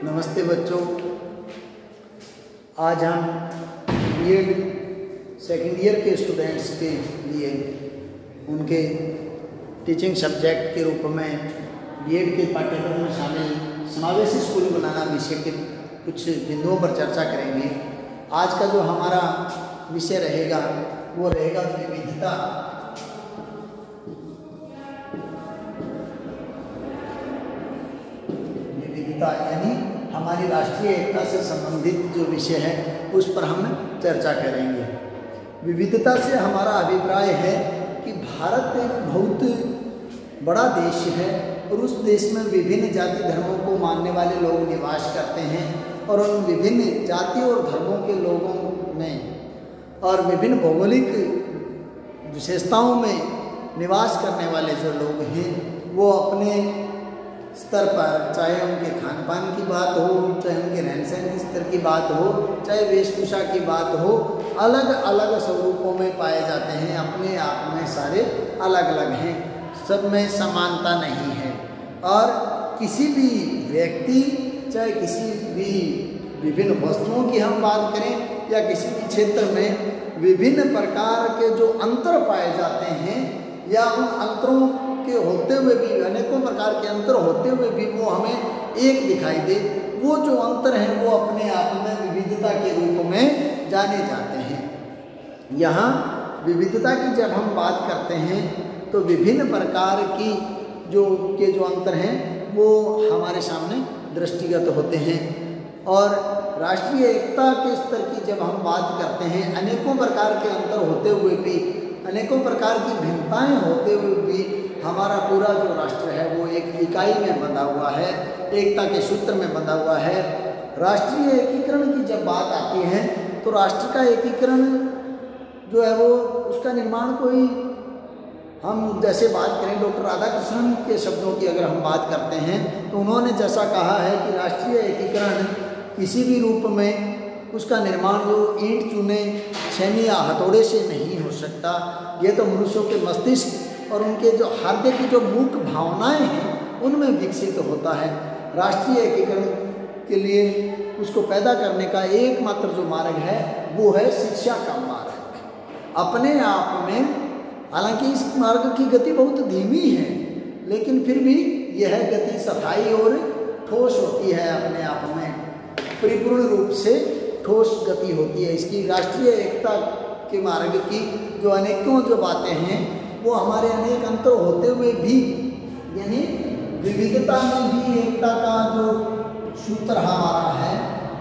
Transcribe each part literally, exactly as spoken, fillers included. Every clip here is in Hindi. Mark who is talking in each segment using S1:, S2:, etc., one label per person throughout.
S1: नमस्ते बच्चों, आज हम बीएड सेकेंड ईयर के स्टूडेंट्स के लिए उनके टीचिंग सब्जेक्ट के रूप में बीएड के पाठ्यक्रम में शामिल समावेशी स्कूल बनाना विषय के कुछ बिंदुओं पर चर्चा करेंगे। आज का जो हमारा विषय रहेगा वो रहेगा विविधता। विविधता यानी हमारी राष्ट्रीय एकता से संबंधित जो विषय है उस पर हम चर्चा करेंगे। विविधता से हमारा अभिप्राय है कि भारत एक बहुत बड़ा देश है और उस देश में विभिन्न जाति धर्मों को मानने वाले लोग निवास करते हैं और उन विभिन्न जातियों और धर्मों के लोगों में और विभिन्न भौगोलिक विशेषताओं में निवास करने वाले जो लोग हैं वो अपने स्तर पर, चाहे उनके खान पान की बात हो, चाहे उनके रहन सहन के स्तर की बात हो, चाहे वेशभूषा की बात हो, अलग अलग स्वरूपों में पाए जाते हैं। अपने आप में सारे अलग अलग हैं, सब में समानता नहीं है। और किसी भी व्यक्ति, चाहे किसी भी विभिन्न वस्तुओं की हम बात करें या किसी भी क्षेत्र में विभिन्न प्रकार के जो अंतर पाए जाते हैं या उन अंतरों के होते हुए भी, अनेकों प्रकार के अंतर होते हुए भी वो हमें एक दिखाई दे, वो जो अंतर हैं वो अपने आप में विविधता के रूप में जाने जाते हैं। यहाँ विविधता की जब हम बात करते हैं तो विभिन्न प्रकार की जो के जो अंतर हैं वो हमारे सामने दृष्टिगत होते हैं। और राष्ट्रीय एकता के स्तर की जब हम बात करते हैं, अनेकों प्रकार के अंतर होते हुए भी, अनेकों प्रकार की भिन्नताएं होते हुए भी हमारा पूरा जो राष्ट्र है वो एक इकाई में बंधा हुआ है, एकता के सूत्र में बंधा हुआ है। राष्ट्रीय एकीकरण की जब बात आती है तो राष्ट्र का एकीकरण जो है वो उसका निर्माण कोई, हम जैसे बात करें डॉक्टर राधाकृष्णन के शब्दों की अगर हम बात करते हैं तो उन्होंने जैसा कहा है कि राष्ट्रीय एकीकरण किसी भी रूप में उसका निर्माण जो ईंट चूने छेनी या हथौड़े से नहीं हो सकता। ये तो मनुष्यों के मस्तिष्क और उनके जो हृदय की जो मुख्य भावनाएं हैं उनमें विकसित होता है। राष्ट्रीय एकीकरण के लिए उसको पैदा करने का एकमात्र जो मार्ग है वो है शिक्षा का मार्ग। अपने आप में हालांकि इस मार्ग की गति बहुत धीमी है, लेकिन फिर भी यह गति सफाई और ठोस होती है, अपने आप में परिपूर्ण रूप से ठोस गति होती है इसकी। राष्ट्रीय एकता के मार्ग की जो अनेकों जो बातें हैं वो हमारे अनेक अंतर होते हुए भी, यानी विविधता में भी एकता का जो सूत्र हमारा है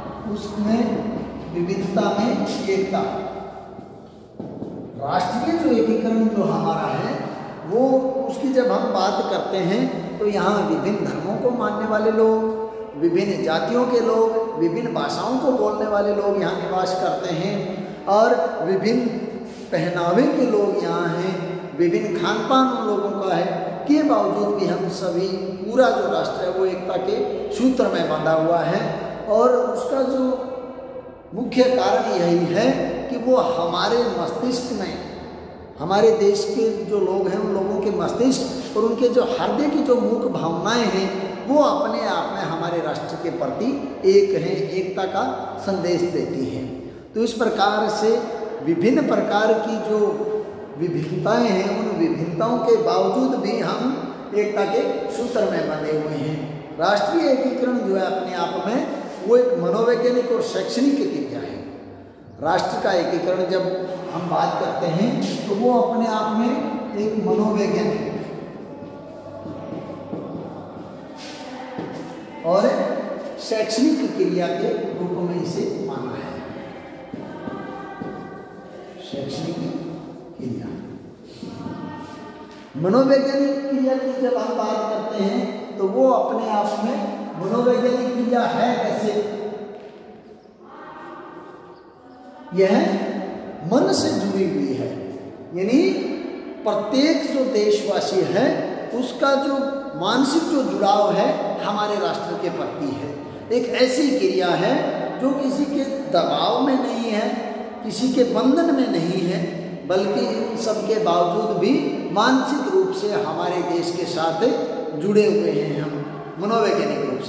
S1: उसमें विविधता में एकता। राष्ट्रीय जो एकीकरण जो हमारा है वो उसकी जब हम बात करते हैं तो यहाँ विभिन्न धर्मों को मानने वाले लोग, विभिन्न जातियों के लोग, विभिन्न भाषाओं को बोलने वाले लोग यहाँ निवास करते हैं और विभिन्न पहनावे के लोग यहाँ हैं, विभिन्न खान पान उन लोगों का है। के बावजूद भी हम सभी, पूरा जो राष्ट्र है वो एकता के सूत्र में बंधा हुआ है। और उसका जो मुख्य कारण यही है कि वो हमारे मस्तिष्क में, हमारे देश के जो लोग हैं उन लोगों के मस्तिष्क और उनके जो हृदय की जो मुख्य भावनाएं हैं वो अपने आप में हमारे राष्ट्र के प्रति एक हैं, एकता का संदेश देती हैं। तो इस प्रकार से विभिन्न प्रकार की जो विभिन्नताएं हैं उन विभिन्नताओं के बावजूद भी हम एकता के सूत्र में बंधे हुए हैं। राष्ट्रीय एकीकरण जो है अपने आप में वो एक मनोवैज्ञानिक और शैक्षणिक क्रिया है। राष्ट्र का एकीकरण जब हम बात करते हैं तो वो अपने आप में एक मनोवैज्ञानिक और शैक्षणिक क्रिया के रूप में इसे माना है। शैक्षणिक क्रिया, मनोवैज्ञानिक क्रिया की जब हम बात करते हैं तो वो अपने आप में मनोवैज्ञानिक क्रिया है कैसे? यह मन से जुड़ी हुई है, यानी प्रत्येक जो देशवासी है उसका जो मानसिक जो जुड़ाव है हमारे राष्ट्र के प्रति है। एक ऐसी क्रिया है जो किसी के दबाव में नहीं है, किसी के बंधन में नहीं है, बल्कि इन सब के बावजूद भी मानसिक रूप से हमारे देश के साथ जुड़े हुए हैं हम मनोवैज्ञानिक रूप से।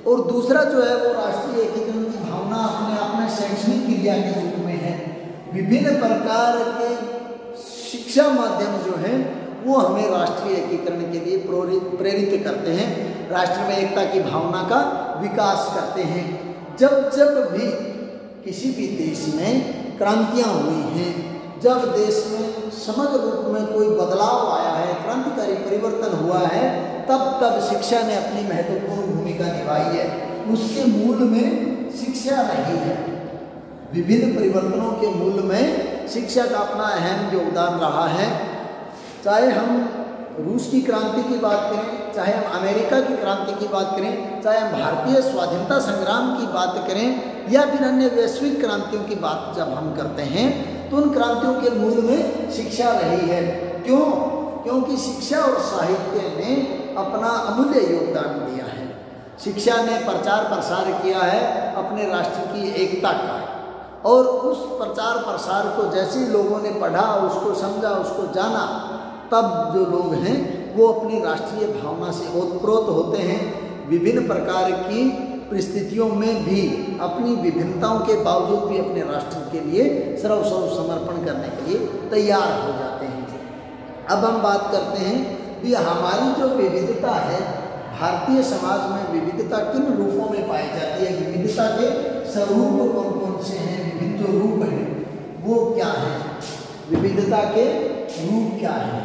S1: और दूसरा जो है वो राष्ट्रीय एकीकरण की भावना अपने आप में शैक्षणिक क्रिया के रूप में है। विभिन्न प्रकार के शिक्षा माध्यम जो हैं वो हमें राष्ट्रीय एकीकरण के लिए प्रेरित प्रेरित करते हैं, राष्ट्र में एकता की भावना का विकास करते हैं। जब जब भी किसी भी देश में क्रांतियाँ हुई हैं, जब देश में समग्र रूप में कोई बदलाव आया है, क्रांतिकारी परिवर्तन हुआ है, तब तब शिक्षा ने अपनी महत्वपूर्ण भूमिका निभाई है। उसके मूल में शिक्षा रही है। विभिन्न परिवर्तनों के मूल में शिक्षा का अपना अहम योगदान रहा है। चाहे हम रूस की क्रांति की बात करें, चाहे हम अमेरिका की क्रांति की बात करें, चाहे हम भारतीय स्वाधीनता संग्राम की बात करें, या फिर अन्य वैश्विक क्रांतियों की बात जब हम करते हैं तो उन क्रांतियों के मूल में शिक्षा रही है। क्यों? क्योंकि शिक्षा और साहित्य ने अपना अमूल्य योगदान दिया है। शिक्षा ने प्रचार प्रसार किया है अपने राष्ट्र की एकता का, और उस प्रचार प्रसार को जैसे ही लोगों ने पढ़ा, उसको समझा, उसको जाना, तब जो लोग हैं वो अपनी राष्ट्रीय भावना से ओतप्रोत होते हैं। विभिन्न प्रकार की परिस्थितियों में भी अपनी विभिन्नताओं के बावजूद भी अपने राष्ट्र के लिए सर्वस्व समर्पण करने के लिए तैयार हो जाते हैं। अब हम बात करते हैं कि हमारी जो विविधता है, भारतीय समाज में विविधता किन रूपों में पाई जाती है, विविधता के स्वरूप कौन कौन से हैं, विभिन्न जो रूप हैं वो क्या है, विविधता के रूप क्या है,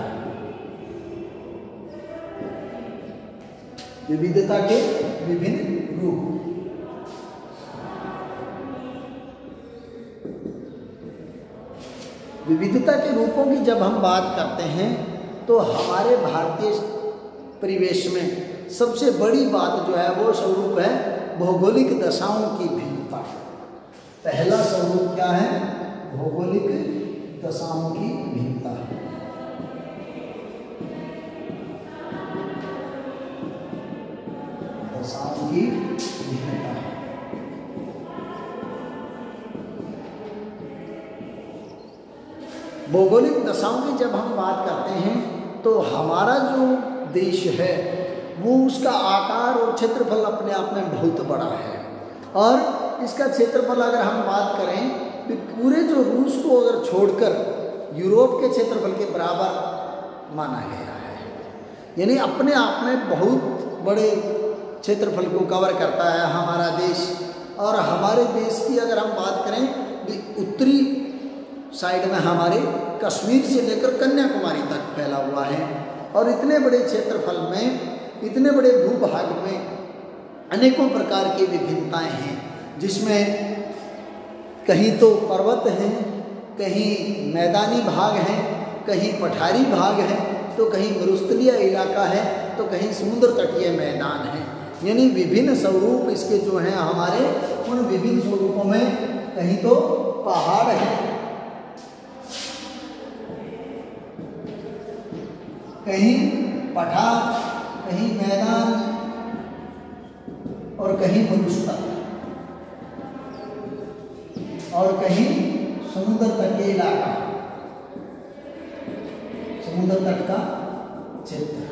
S1: विविधता के विभिन्न रूप। विविधता के रूपों की जब हम बात करते हैं तो हमारे भारतीय परिवेश में सबसे बड़ी बात जो है वो स्वरूप है भौगोलिक दशाओं की भिन्नता। पहला स्वरूप क्या है? भौगोलिक दशाओं की भिन्नता। दशाओं की भिन्नता। भौगोलिक दशाओं की जब हम बात करते हैं तो हमारा जो देश है वो उसका आकार और क्षेत्रफल अपने आप में बहुत बड़ा है, और इसका क्षेत्रफल अगर हम बात करें तो पूरे जो रूस को अगर छोड़कर यूरोप के क्षेत्रफल के बराबर माना गया है। यानी अपने आप में बहुत बड़े क्षेत्रफल को कवर करता है हमारा देश। और हमारे देश की अगर हम बात करें तो उत्तरी साइड में हमारे कश्मीर से लेकर कन्याकुमारी तक फैला हुआ है, और इतने बड़े क्षेत्रफल में, इतने बड़े भूभाग में अनेकों प्रकार की विभिन्नताएं हैं, जिसमें कहीं तो पर्वत हैं, कहीं मैदानी भाग हैं, कहीं पठारी भाग हैं, तो कहीं मरुस्थलीय इलाका है, तो कहीं समुद्र तटीय मैदान है। यानी विभिन्न स्वरूप इसके जो हैं हमारे, उन विभिन्न स्वरूपों में कहीं तो पहाड़ हैं, कहीं पठार, कहीं मैदान, और कहीं मरुस्थल, और कहीं समुद्र तट के इलाका, समुद्र तट का क्षेत्र।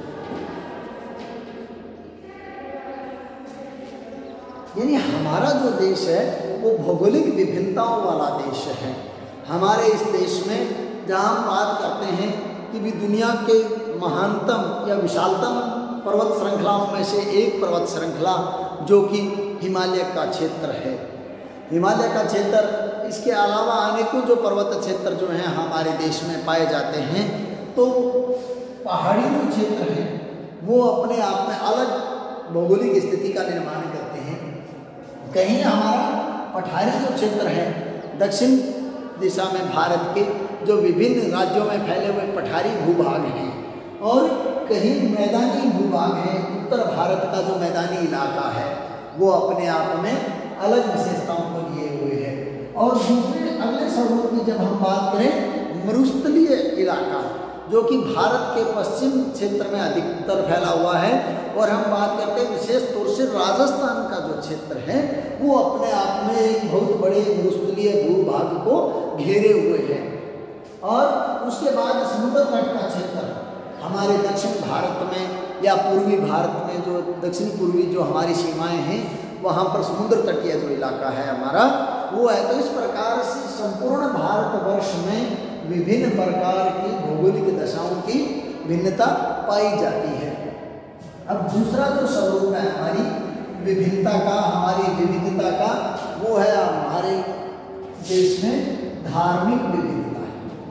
S1: यानी हमारा जो देश है वो भौगोलिक विभिन्नताओं वाला देश है। हमारे इस देश में जहाँ हम बात करते हैं कि भी दुनिया के महानतम या विशालतम पर्वत श्रृंखलाओं में से एक पर्वत श्रृंखला जो कि हिमालय का क्षेत्र है। हिमालय का क्षेत्र, इसके अलावा अनेकों जो पर्वत क्षेत्र जो हैं हमारे देश में पाए जाते हैं, तो पहाड़ी जो क्षेत्र हैं वो अपने आप में अलग भौगोलिक स्थिति का निर्माण करते हैं। कहीं हमारा पठारी जो क्षेत्र है, दक्षिण दिशा में भारत के जो विभिन्न राज्यों में फैले हुए पठारी भूभाग हैं, और कहीं मैदानी भूभाग है, उत्तर भारत का जो मैदानी इलाका है वो अपने आप में अलग विशेषताओं को लिए हुए है। और दूसरे अगले स्वरूप की जब हम बात करें, मरुस्थलीय इलाका जो कि भारत के पश्चिम क्षेत्र में अधिकतर फैला हुआ है, और हम बात करते हैं विशेष तौर से राजस्थान का जो क्षेत्र है वो अपने आप में एक बहुत बड़े मरुस्थलीय भूभाग को घेरे हुए है। और उसके बाद समुद्र तट का क्षेत्र हमारे दक्षिण भारत में या पूर्वी भारत में जो दक्षिण पूर्वी जो हमारी सीमाएं हैं वहाँ पर समुद्र तटीय जो इलाका है हमारा वो है। तो इस प्रकार से संपूर्ण भारतवर्ष में विभिन्न प्रकार की भौगोलिक दशाओं की भिन्नता पाई जाती है। अब दूसरा जो स्वरूप है हमारी विभिन्नता का, हमारी विविधता का, वो है हमारे देश में धार्मिक विविधता,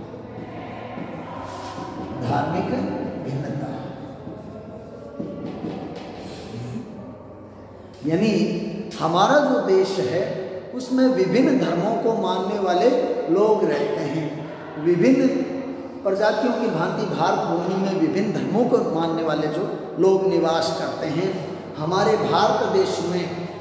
S1: धार्मिक भिन्नता। यानी हमारा जो देश है उसमें विभिन्न धर्मों को मानने वाले लोग रहते हैं। विभिन्न प्रजातियों की भांति भारत भूमि में विभिन्न धर्मों को मानने वाले जो लोग निवास करते हैं। हमारे भारत देश में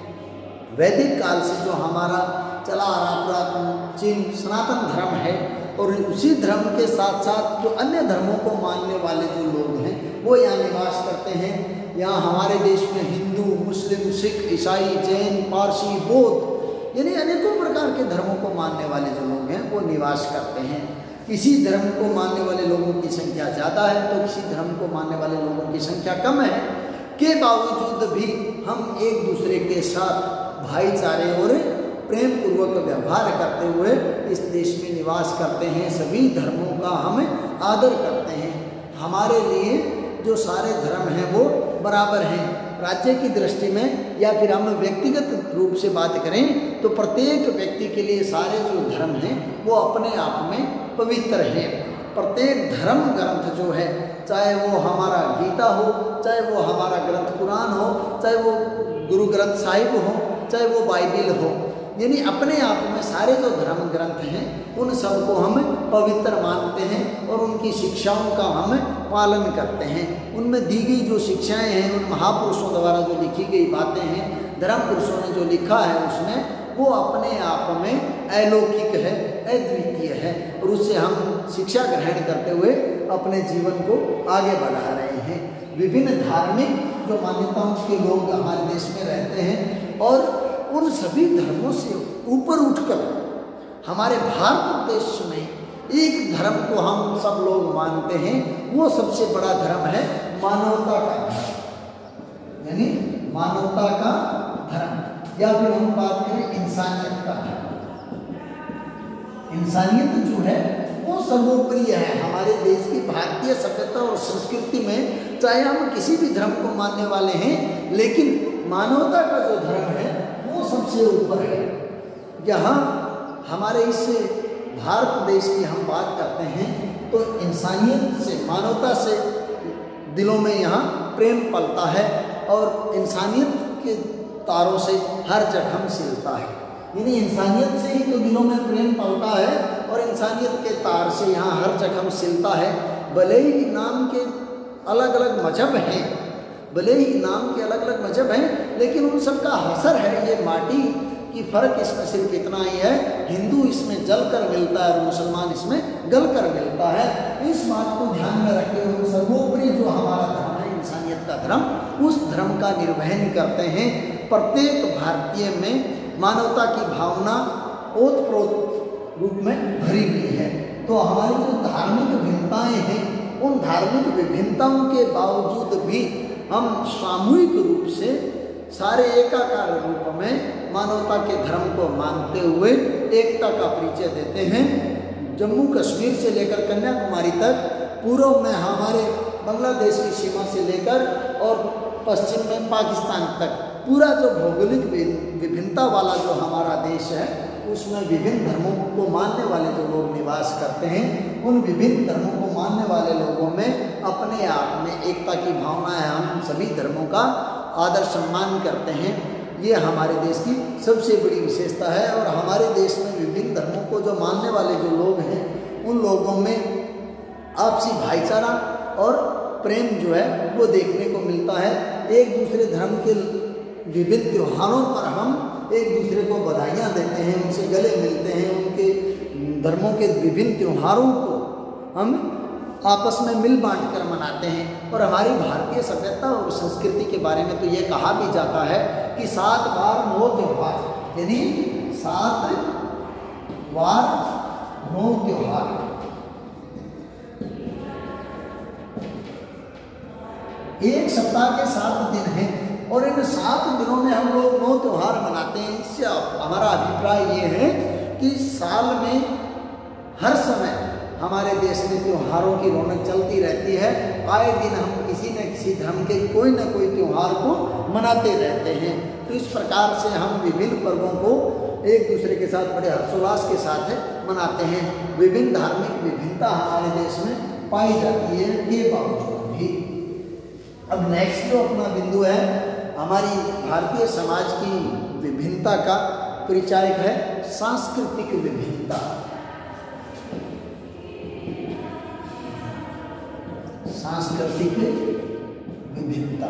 S1: वैदिक काल से जो हमारा चला आ रहा प्राचीन सनातन धर्म है और उसी धर्म के साथ साथ जो अन्य धर्मों को मानने वाले जो लोग हैं वो यहाँ निवास करते हैं। यहाँ हमारे देश में हिंदू, मुस्लिम, सिख, ईसाई, जैन, पारसी, बौद्ध यानी अनेकों प्रकार के धर्मों को मानने वाले जो लोग हैं वो निवास करते हैं। किसी धर्म को मानने वाले लोगों की संख्या ज़्यादा है तो किसी धर्म को मानने वाले लोगों की संख्या कम है, के बावजूद भी हम एक दूसरे के साथ भाईचारे और प्रेम पूर्वक व्यवहार करते हुए इस देश में निवास करते हैं। सभी धर्मों का हम आदर करते हैं। हमारे लिए जो सारे धर्म हैं वो बराबर हैं। राज्य की दृष्टि में या फिर हम व्यक्तिगत रूप से बात करें तो प्रत्येक व्यक्ति के लिए सारे जो धर्म हैं वो अपने आप में पवित्र हैं। प्रत्येक धर्म ग्रंथ जो है, चाहे वो हमारा गीता हो, चाहे वो हमारा ग्रंथ कुरान हो, चाहे वो गुरु ग्रंथ साहिब हो, चाहे वो बाइबिल हो, यानी अपने आप में सारे जो धर्म ग्रंथ हैं उन सबको हम पवित्र मानते हैं और उनकी शिक्षाओं का हम पालन करते हैं। उनमें दी गई जो शिक्षाएं हैं, उन महापुरुषों द्वारा जो लिखी गई बातें हैं, धर्म पुरुषों ने जो लिखा है उसमें वो अपने आप में अलौकिक है, अद्वितीय है और उससे हम शिक्षा ग्रहण करते हुए अपने जीवन को आगे बढ़ा रहे हैं। विभिन्न धार्मिक जो मान्यताओं के लोग हमारे देश में रहते हैं और उन सभी धर्मों से ऊपर उठकर हमारे भारत देश में एक धर्म को हम सब लोग मानते हैं, वो सबसे बड़ा धर्म है मानवता का धर्म, यानी मानवता का धर्म, या फिर हम बात करें इंसानियत का धर्म। इंसानियत जो है वो सर्वोपरि है। हमारे देश की भारतीय सभ्यता और संस्कृति में चाहे हम किसी भी धर्म को मानने वाले हैं, लेकिन मानवता का जो धर्म है वो सबसे ऊपर है। यहाँ हमारे इस भारत देश की हम बात करते हैं तो इंसानियत से, मानवता से दिलों में यहाँ प्रेम पलता है और इंसानियत के तारों से हर जख्म सिलता है। यानी इंसानियत से ही तो दिलों में प्रेम पलता है और इंसानियत के तार से यहाँ हर जख्म सिलता है। भले ही नाम के अलग अलग मजहब हैं, भले ही नाम के अलग अलग मजहब हैं, लेकिन उन सब का असर है ये माटी की। फ़र्क इसमें सिर्फ इतना ही है, हिंदू इसमें जल कर मिलता है और मुसलमान इसमें गल कर मिलता है। इस बात को ध्यान में रखते हुए सर्वोपरि जो हमारा धर्म है इंसानियत का धर्म, उस धर्म का निर्वहन करते हैं। प्रत्येक भारतीय में मानवता की भावना ओतप्रोत रूप में भरी हुई है। तो हमारी जो धार्मिक भिन्नताएँ हैं, उन धार्मिक विभिन्नताओं के बावजूद भी हम सामूहिक रूप से सारे एकाकार रूप में मानवता के धर्म को मानते हुए एकता का परिचय देते हैं। जम्मू कश्मीर से लेकर कन्याकुमारी तक, पूर्व में हमारे बांग्लादेश की सीमा से लेकर और पश्चिम में पाकिस्तान तक, पूरा जो भौगोलिक विभिन्नता वाला जो हमारा देश है उसमें विभिन्न धर्मों को मानने वाले जो लोग निवास करते हैं, उन विभिन्न धर्मों को मानने वाले लोगों में अपने आप में एकता की भावना है। हम सभी धर्मों का आदर सम्मान करते हैं। ये हमारे देश की सबसे बड़ी विशेषता है और हमारे देश में विभिन्न धर्मों को जो मानने वाले जो लोग हैं उन लोगों में आपसी भाईचारा और प्रेम जो है वो देखने को मिलता है। एक दूसरे धर्म के विभिन्न त्योहारों पर हम एक दूसरे को बधाइयाँ देते हैं, उनसे गले मिलते हैं, उनके धर्मों के विभिन्न त्योहारों को हम आपस में मिल बांट कर मनाते हैं। और हमारी भारतीय सभ्यता और संस्कृति के बारे में तो ये कहा भी जाता है कि सात बार नौ त्योहार, यानी सात बार नौ त्योहार। एक सप्ताह के सात दिन हैं और इन सात दिनों में हम लोग नौ त्यौहार मनाते हैं। इससे हमारा अभिप्राय ये है कि साल में हर समय हमारे देश में त्योहारों की रौनक चलती रहती है। आए दिन हम किसी न किसी धर्म के कोई न कोई त्यौहार को मनाते रहते हैं। तो इस प्रकार से हम विभिन्न पर्वों को एक दूसरे के साथ बड़े हर्षोल्लास के साथ मनाते हैं। विभिन्न धार्मिक विभिन्नता हमारे देश में पाई जाती है के बावजूद भी। अब नेक्स्ट जो अपना बिंदु है हमारी भारतीय समाज की विभिन्नता का परिचायक है सांस्कृतिक विभिन्नता। सांस्कृतिक विभिन्नता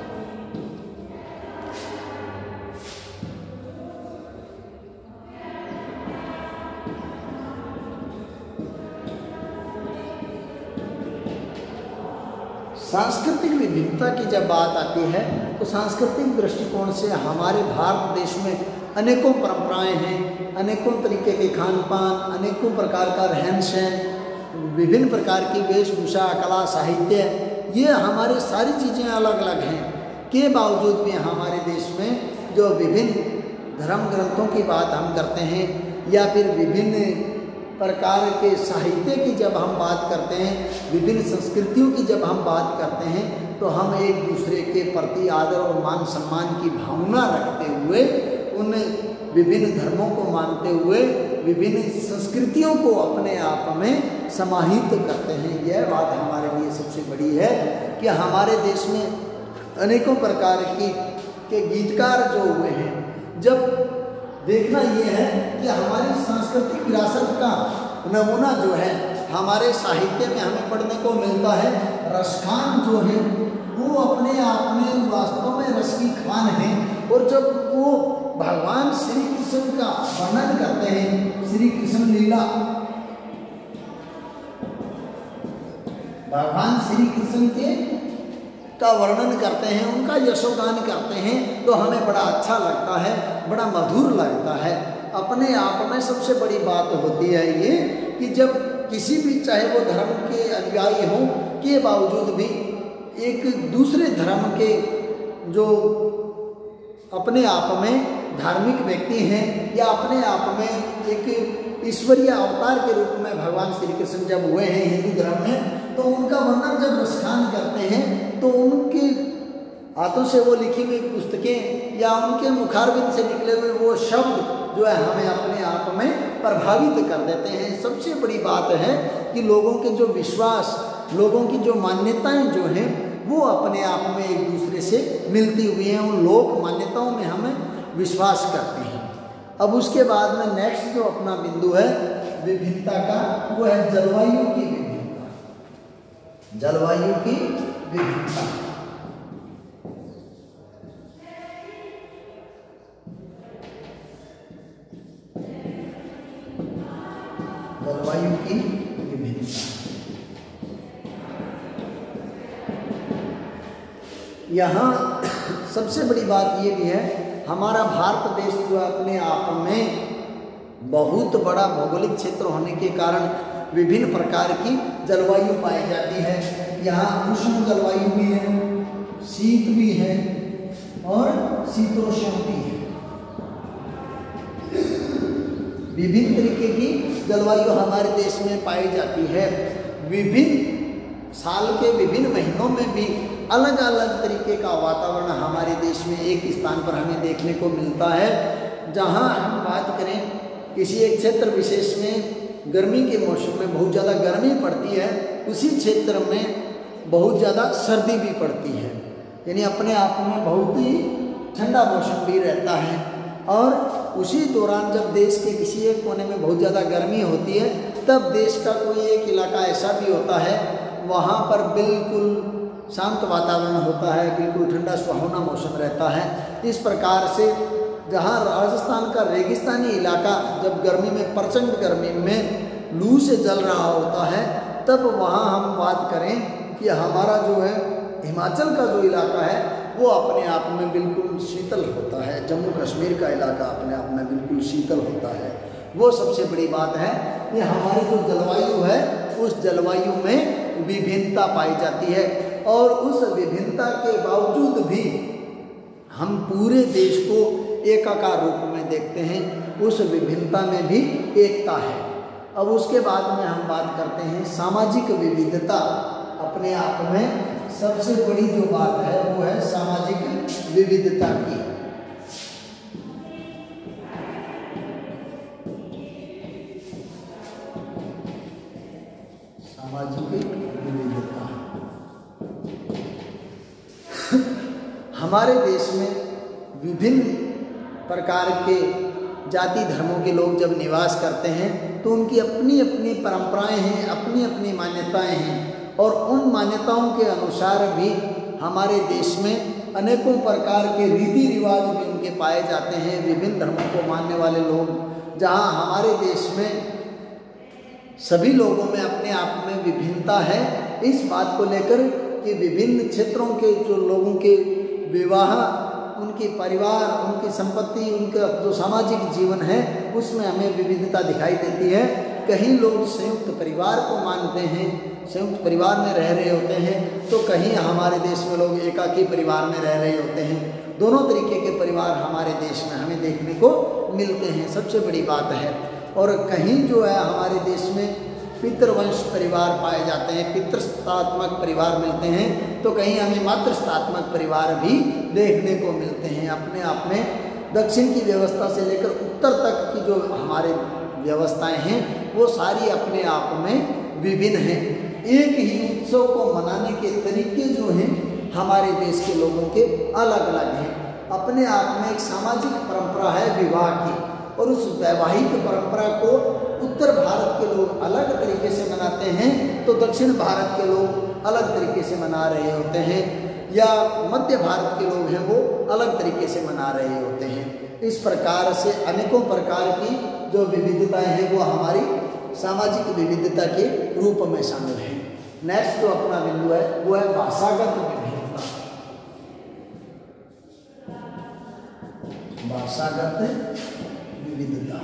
S1: सांस्कृतिक विभिन्नता की जब बात आती है तो सांस्कृतिक दृष्टिकोण से हमारे भारत देश में अनेकों परंपराएं हैं, अनेकों तरीके के खान पान, अनेकों प्रकार का रहन सहन, विभिन्न प्रकार की वेशभूषा, कला, साहित्य, ये हमारे सारी चीज़ें अलग अलग हैं के बावजूद भी हमारे देश में जो विभिन्न धर्म ग्रंथों की बात हम करते हैं या फिर विभिन्न प्रकार के साहित्य की जब हम बात करते हैं, विभिन्न संस्कृतियों की जब हम बात करते हैं, तो हम एक दूसरे के प्रति आदर और मान सम्मान की भावना रखते हुए उन विभिन्न धर्मों को मानते हुए विभिन्न संस्कृतियों को अपने आप में समाहित करते हैं। यह बात हमारे लिए सबसे बड़ी है कि हमारे देश में अनेकों प्रकार की के गीतकार जो हुए हैं। जब देखना ये है कि हमारी सांस्कृतिक विरासत का नमूना जो है हमारे साहित्य में हमें पढ़ने को मिलता है। रसखान जो है वो अपने आप में वास्तव में रस की खान है और जब वो भगवान श्री कृष्ण का वर्णन करते हैं, श्री कृष्ण लीला, भगवान श्री कृष्ण के का वर्णन करते हैं, उनका यशोगान करते हैं, तो हमें बड़ा अच्छा लगता है, बड़ा मधुर लगता है। अपने आप में सबसे बड़ी बात होती है ये कि जब किसी भी चाहे वो धर्म के अनुयायी हों के बावजूद भी एक दूसरे धर्म के जो अपने आप में धार्मिक व्यक्ति हैं या अपने आप में एक ईश्वरीय अवतार के रूप में भगवान श्री कृष्ण जब हुए हैं हिंदू धर्म में, तो उनका वर्णन जब रसखान करते हैं तो उनके हाथों से वो लिखी हुई पुस्तकें या उनके मुखारबिंद से निकले हुए वो शब्द जो है हमें अपने आप में प्रभावित कर देते हैं। सबसे बड़ी बात है कि लोगों के जो विश्वास, लोगों की जो मान्यताएं जो हैं वो अपने आप में एक दूसरे से मिलती हुई हैं। उन लोक मान्यताओं में हमें विश्वास करते हैं। अब उसके बाद में नेक्स्ट जो अपना बिंदु है विभिन्नता का, वो है जलवायु की विभिन्नता। जलवायु की विभिन्नता जलवायु की विभिन्नता यहाँ सबसे बड़ी बात ये भी है, हमारा भारत देश जो अपने आप में बहुत बड़ा भौगोलिक क्षेत्र होने के कारण विभिन्न प्रकार की जलवायु पाई जाती है। यहाँ उष्ण जलवायु भी है, शीत भी है और शीतोष्ण भी है। विभिन्न तरीके की जलवायु हमारे देश में पाई जाती है। विभिन्न साल के विभिन्न महीनों में भी अलग अलग तरीके का वातावरण हमारे देश में एक स्थान पर हमें देखने को मिलता है। जहाँ हम बात करें किसी एक क्षेत्र विशेष में गर्मी के मौसम में बहुत ज़्यादा गर्मी पड़ती है, उसी क्षेत्र में बहुत ज़्यादा सर्दी भी पड़ती है, यानी अपने आप में बहुत ही ठंडा मौसम भी रहता है। और उसी दौरान जब देश के किसी एक कोने में बहुत ज़्यादा गर्मी होती है, तब देश का कोई एक इलाका ऐसा भी होता है वहाँ पर बिल्कुल शांत वातावरण होता है, बिल्कुल ठंडा सुहावना मौसम रहता है। इस प्रकार से जहाँ राजस्थान का रेगिस्तानी इलाका जब गर्मी में, प्रचंड गर्मी में लू से जल रहा होता है, तब वहाँ हम बात करें कि हमारा जो है हिमाचल का जो इलाका है वो अपने आप में बिल्कुल शीतल होता है। जम्मू कश्मीर का इलाका अपने आप में बिल्कुल शीतल होता है। वो सबसे बड़ी बात है कि हमारी जो जलवायु है उस जलवायु में विभिन्नता पाई जाती है। और उस विभिन्नता के बावजूद भी हम पूरे देश को एकाकार रूप में देखते हैं। उस विभिन्नता में भी एकता है। अब उसके बाद में हम बात करते हैं सामाजिक विविधता। अपने आप में सबसे बड़ी जो बात है वो है सामाजिक विविधता की। सामाजिक विविधता हमारे देश में विभिन्न प्रकार के जाति धर्मों के लोग जब निवास करते हैं तो उनकी अपनी अपनी परंपराएं हैं, अपनी अपनी मान्यताएं हैं, और उन मान्यताओं के अनुसार भी हमारे देश में अनेकों प्रकार के रीति रिवाज भी उनके पाए जाते हैं। विभिन्न धर्मों को मानने वाले लोग, जहां हमारे देश में सभी लोगों में अपने आप में विभिन्नता है, इस बात को लेकर कि विभिन्न क्षेत्रों के जो लोगों के विवाह, उनके परिवार, उनकी संपत्ति, उनका जो सामाजिक जीवन है उसमें हमें विविधता दिखाई देती है। कहीं लोग संयुक्त परिवार को मानते हैं, संयुक्त परिवार में रह रहे होते हैं, तो कहीं हमारे देश में लोग एकाकी परिवार में रह रहे होते हैं। दोनों तरीके के परिवार हमारे देश में हमें देखने को मिलते हैं, सबसे बड़ी बात है। और कहीं जो है हमारे देश में पितृवंश परिवार पाए जाते हैं, पितृस्तात्मक परिवार मिलते हैं, तो कहीं हमें मातृस्तात्मक परिवार भी देखने को मिलते हैं। अपने आप में दक्षिण की व्यवस्था से लेकर उत्तर तक की जो हमारे व्यवस्थाएं हैं वो सारी अपने आप में विभिन्न हैं। एक ही उत्सव को मनाने के तरीके जो हैं हमारे देश के लोगों के अलग अलग हैं। अपने आप में एक सामाजिक परंपरा है विवाह की, और उस वैवाहिक परंपरा को उत्तर भारत के लोग अलग तरीके से मनाते हैं तो दक्षिण भारत के लोग अलग तरीके से मना रहे होते हैं, या मध्य भारत के लोग हैं वो अलग तरीके से मना रहे होते हैं। इस प्रकार से अनेकों प्रकार की जो विविधताएं हैं वो हमारी सामाजिक विविधता के रूप में शामिल है। नेक्स्ट जो अपना बिंदु है वो है भाषागत विविधता। भाषागत विविधता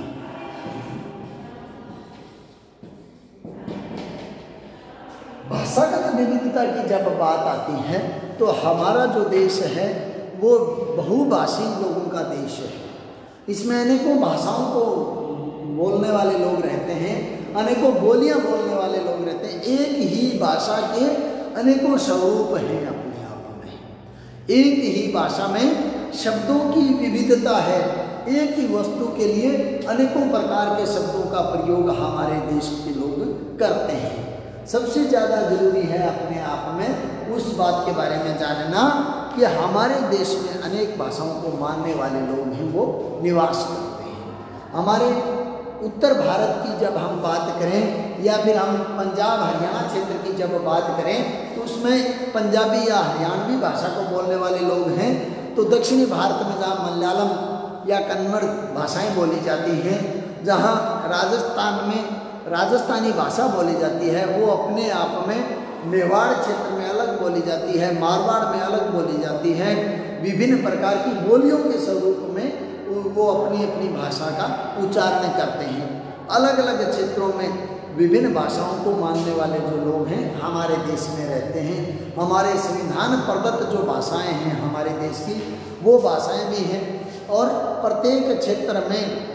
S1: भाषागत विविधता की जब बात आती है तो हमारा जो देश है वो बहुभाषी लोगों का देश है। इसमें अनेकों भाषाओं को बोलने वाले लोग रहते हैं, अनेकों बोलियां बोलने वाले लोग रहते हैं। एक ही भाषा के अनेकों स्वरूप हैं अपने आप में। एक ही भाषा में शब्दों की विविधता है। एक ही वस्तु के लिए अनेकों प्रकार के शब्दों का प्रयोग हमारे देश के लोग करते हैं। सबसे ज़्यादा जरूरी है अपने आप में उस बात के बारे में जानना कि हमारे देश में अनेक भाषाओं को मानने वाले लोग हैं वो निवास करते हैं। हमारे उत्तर भारत की जब हम बात करें या फिर हम पंजाब हरियाणा क्षेत्र की जब बात करें तो उसमें पंजाबी या हरियाणवी भाषा को बोलने वाले लोग हैं। तो दक्षिणी भारत में जहाँ मलयालम या कन्नड़ भाषाएं बोली जाती हैं, जहाँ राजस्थान में राजस्थानी भाषा बोली जाती है, वो अपने आप में मेवाड़ क्षेत्र में अलग बोली जाती है, मारवाड़ में अलग बोली जाती है। विभिन्न प्रकार की बोलियों के स्वरूप में वो अपनी अपनी भाषा का उच्चारण करते हैं। अलग अलग क्षेत्रों में विभिन्न भाषाओं को मानने वाले जो लोग हैं हमारे देश में रहते हैं। हमारे संविधान प्रदत्त जो भाषाएं हैं हमारे देश की वो भाषाएं भी हैं, और प्रत्येक क्षेत्र में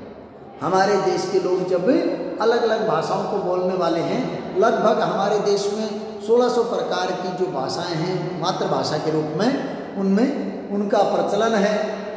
S1: हमारे देश के लोग जब अलग अलग भाषाओं को बोलने वाले हैं, लगभग हमारे देश में सोलह सौ प्रकार की जो भाषाएं हैं मातृभाषा के रूप में, उनमें उनका प्रचलन है,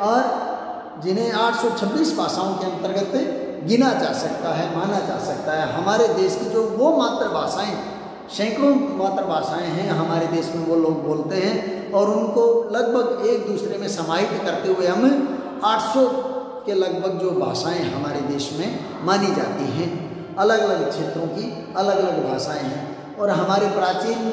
S1: और जिन्हें आठ सौ छब्बीस भाषाओं के अंतर्गत गिना जा सकता है, माना जा सकता है। हमारे देश की जो वो मातृभाषाएं, सैकड़ों मातृभाषाएं हैं हमारे देश में, वो लोग बोलते हैं, और उनको लगभग एक दूसरे में समाहित करते हुए हम आठ सौ के लगभग जो भाषाएं हमारे देश में मानी जाती हैं। अलग अलग क्षेत्रों की अलग अलग भाषाएं हैं। और हमारे प्राचीन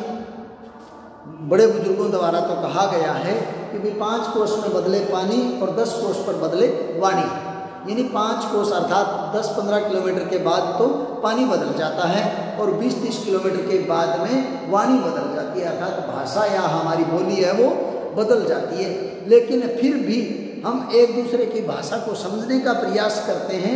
S1: बड़े बुजुर्गों द्वारा तो कहा गया है कि भी पाँच कोस में बदले पानी और दस कोस पर बदले वाणी, यानी पाँच कोस अर्थात दस पंद्रह किलोमीटर के बाद तो पानी बदल जाता है, और बीस तीस किलोमीटर के बाद में वाणी बदल जाती है, अर्थात भाषा या हमारी बोली है वो बदल जाती है। लेकिन फिर भी हम एक दूसरे की भाषा को समझने का प्रयास करते हैं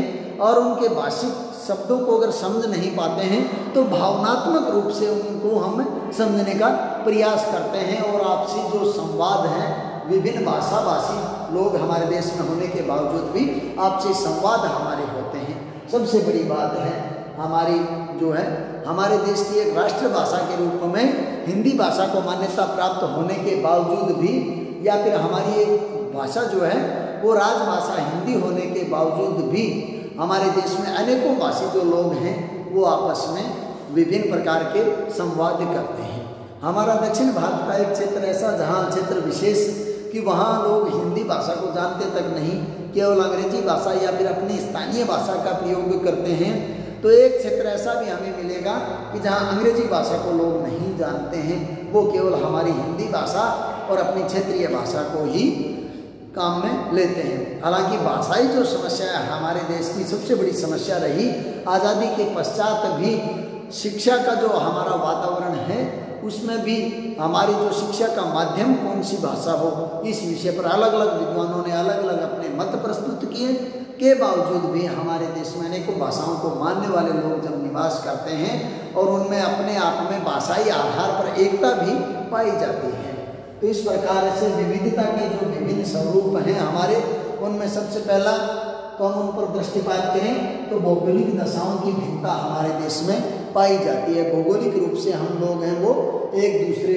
S1: और उनके भाषिक शब्दों को अगर समझ नहीं पाते हैं तो भावनात्मक रूप से उनको हम समझने का प्रयास करते हैं। और आपसी जो संवाद है, विभिन्न भाषा भाषी लोग हमारे देश में होने के बावजूद भी आपसी संवाद हमारे होते हैं। सबसे बड़ी बात है हमारी जो है हमारे देश की एक राष्ट्रभाषा के रूप में हिंदी भाषा को मान्यता प्राप्त होने के बावजूद भी, या फिर हमारी एक भाषा जो है वो राजभाषा हिंदी होने के बावजूद भी हमारे देश में अनेकों भाषी जो लोग हैं वो आपस में विभिन्न प्रकार के संवाद करते हैं। हमारा दक्षिण भारत का एक क्षेत्र ऐसा जहाँ क्षेत्र विशेष कि वहाँ लोग हिंदी भाषा को जानते तक नहीं, केवल अंग्रेजी भाषा या फिर अपनी स्थानीय भाषा का प्रयोग करते हैं। तो एक क्षेत्र ऐसा भी हमें मिलेगा कि जहाँ अंग्रेजी भाषा को लोग नहीं जानते हैं, वो केवल हमारी हिंदी भाषा और अपनी क्षेत्रीय भाषा को ही काम में लेते हैं। हालांकि भाषाई जो समस्या है हमारे देश की सबसे बड़ी समस्या रही। आज़ादी के पश्चात भी शिक्षा का जो हमारा वातावरण है उसमें भी हमारी जो शिक्षा का माध्यम कौन सी भाषा हो, इस विषय पर अलग अलग विद्वानों ने अलग अलग अपने मत प्रस्तुत किए के बावजूद भी हमारे देश में अनेकों भाषाओं को मानने वाले लोग जब निवास करते हैं और उनमें अपने आप में भाषाई आधार पर एकता भी पाई जाती है। तो इस प्रकार से विविधता के जो विभिन्न स्वरूप हैं हमारे, उनमें सबसे पहला तो हम उन पर दृष्टिपात करें तो भौगोलिक दशाओं की भिन्नता हमारे देश में पाई जाती है। भौगोलिक रूप से हम लोग हैं वो एक दूसरे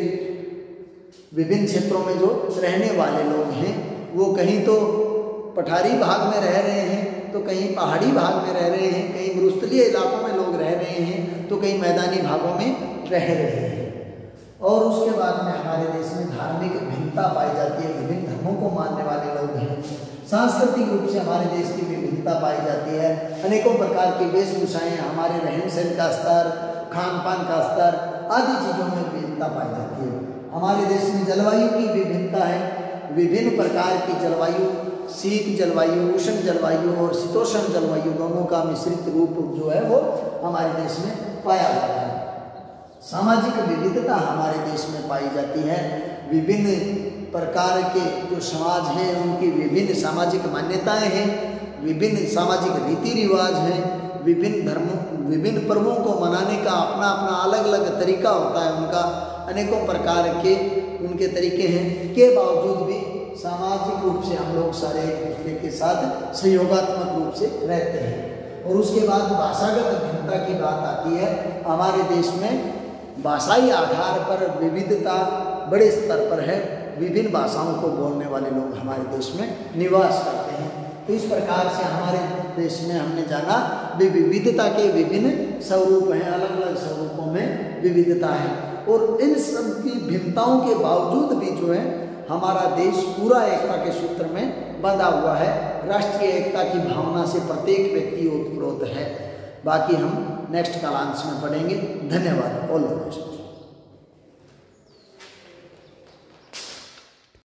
S1: विभिन्न क्षेत्रों में जो रहने वाले लोग हैं वो कहीं तो पठारी भाग में रह रहे हैं, तो कहीं पहाड़ी भाग में रह रहे हैं, कहीं मरुस्थलीय इलाकों में लोग रह रहे हैं, तो कहीं मैदानी भागों में रह रहे हैं। और उसके बाद में हमारे देश में धार्मिक भिन्नता पाई जाती है, विभिन्न धर्मों को मानने वाले लोग हैं। सांस्कृतिक रूप से हमारे देश की विविधता पाई जाती है, अनेकों प्रकार की वेशभूषाएं, हमारे रहन सहन का स्तर, खान पान का स्तर आदि चीज़ों में विविधता पाई जाती है। हमारे देश में जलवायु की विभिन्नता है, विभिन्न प्रकार की जलवायु, शीत जलवायु, उष्ण जलवायु और शीतोष्ण जलवायु दोनों का मिश्रित रूप जो है वो हमारे देश में पाया जाता है। सामाजिक विविधता हमारे देश में पाई जाती है, विभिन्न प्रकार के जो समाज हैं उनकी विभिन्न सामाजिक मान्यताएं हैं, विभिन्न सामाजिक रीति रिवाज हैं, विभिन्न धर्मों विभिन्न पर्वों को मनाने का अपना अपना अलग अलग तरीका होता है, उनका अनेकों प्रकार के उनके तरीके हैं। के बावजूद भी सामाजिक रूप से हम लोग सारे एक दूसरे के साथ सहयोगात्मक रूप से रहते हैं। और उसके बाद भाषागत भिन्नता की बात आती है। हमारे देश में भाषाई आधार पर विविधता बड़े स्तर पर है, विभिन्न भाषाओं को बोलने वाले लोग हमारे देश में निवास करते हैं। तो इस प्रकार से हमारे देश में हमने जाना भी विविधता के विभिन्न स्वरूप हैं, अलग अलग स्वरूपों में विविधता है। और इन सब की भिन्नताओं के बावजूद भी जो है हमारा देश पूरा एकता के सूत्र में बंधा हुआ है। राष्ट्रीय एकता की भावना से प्रत्येक व्यक्ति ओतप्रोत है। बाकी हम नेक्स्ट कालांश में पढ़ेंगे। धन्यवाद। All the best.